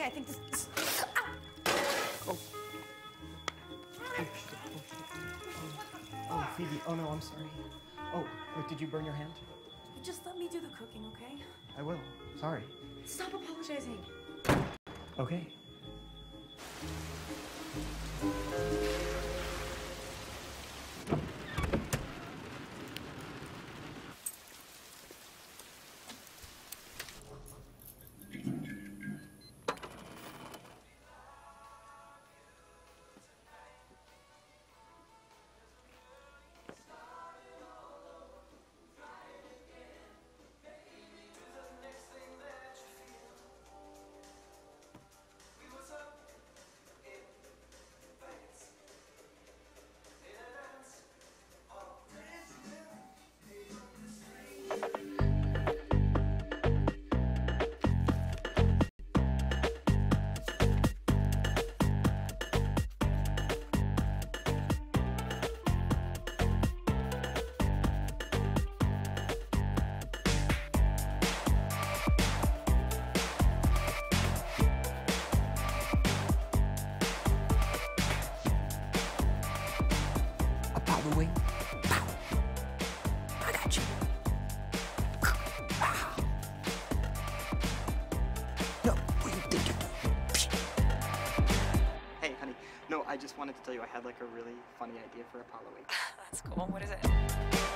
I think this... Ow! Oh. Oh, shit. Oh, shit. Oh, Phoebe. Oh, no, I'm sorry. Oh, wait, did you burn your hand? Just let me do the cooking, okay? I will. Sorry. Stop apologizing. Okay. Way. Pow. I got you. No, what do you think you're doing? Hey, honey. No, I just wanted to tell you I had like a really funny idea for Apollo 8. That's cool. What is it?